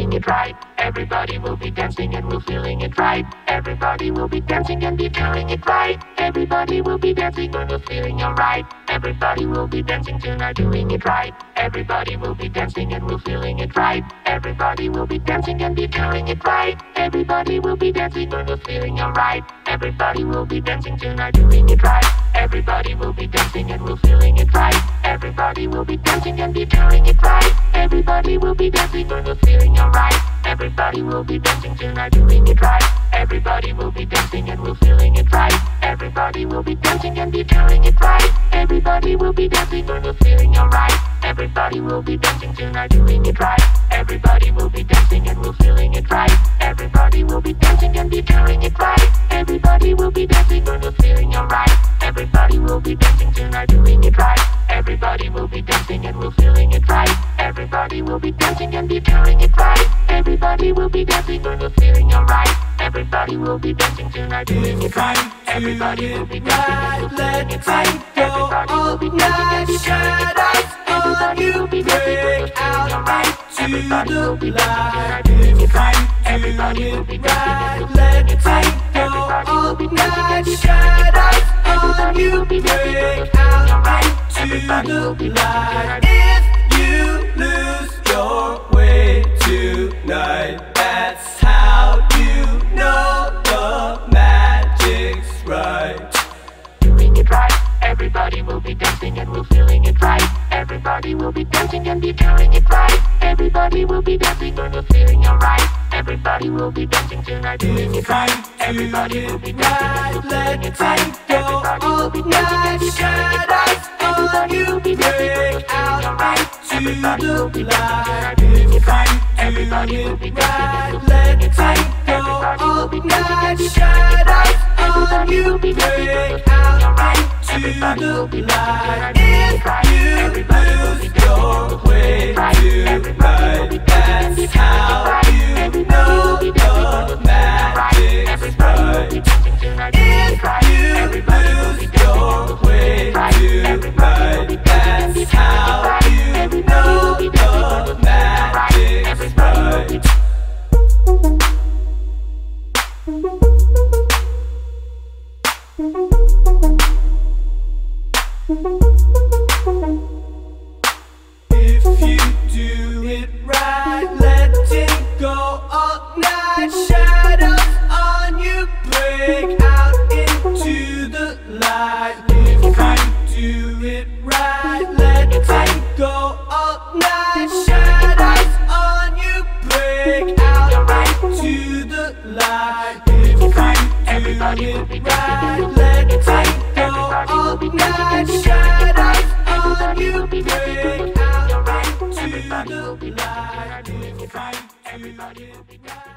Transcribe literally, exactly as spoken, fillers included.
doing it right. Everybody will be dancing and we're feeling it right. Everybody will be dancing and be feeling it right. Everybody will be dancing and we're feeling alright. Everybody will be dancing tonight, doing it right. Everybody will be dancing and we're feeling it right. Everybody will be dancing and be feeling it right. Everybody will be dancing and we're feeling alright. Everybody will be dancing tonight, doing it right. Everybody will be dancing and we're feeling it right. Everybody will be dancing and be feeling it right. Everybody will be dancing and we're feeling alright. Everybody will be dancing tonight, doing it right. Everybody will be dancing and we're feeling it right. Everybody will be dancing and be feeling it right. Everybody will be dancing and we're feeling alright. Everybody will be dancing tonight, doing it right. Everybody will be dancing and we're feeling it right. Everybody will be dancing and be feeling it right. Everybody will be dancing and we're feeling alright. Everybody will be dancing tonight, doing it right. Everybody will be dancing and we're feeling it right. Everybody will be dancing and be feeling it right. Everybody will be dancing and we're feeling alright. Everybody will be dancing tonight, doing it right. Everybody will be dancing and we're feeling it right. Everybody will be dancing and be feeling it right. Everybody will be dancing and we're feeling alright. Everybody will be dancing tonight, doing it right. Everybody will be dancing and we're feeling it right. Everybody will be dancing and be feeling it right. Everybody will be dancing and we're feeling alright. Everybody will be dancing tonight. If you lose your way tonight, that's how you know the magic's right. Doing it right. Everybody will be dancing and we're feeling it right. Everybody will be dancing and be feeling it right. Everybody will be dancing and we're feeling alright. Everybody will be dancing tonight, doing it right. Everybody will be dancing and we're feeling it right. Everybody will be dancing and be feeling it right. Everybody will be dancing and we're feeling alright. Everybody will be dancing tonight, doing it right. Everybody will be dancing and we're feeling it right. Everybody will be dancing and be feeling it right. Everybody will be dancing and we're feeling alright. Everybody will be dancing tonight, doing it right. Everybody will be dancing and we're feeling it right. Everybody will be dancing and be feeling it right. Everybody will be dancing and we're feeling alright. Everybody will be dancing tonight, doing it right. Everybody will be dancing and we're feeling it right. Everybody will be dancing and be feeling it right. Everybody will be dancing and we're feeling alright. Everybody will be dancing. If you do it right, let it go all night. Shadows on you break out into the light. If you do it right, let it go all night. Shadows on you break out into the light. If you do it right, let it go all night. Shadows on you break out into the light. If you do it right.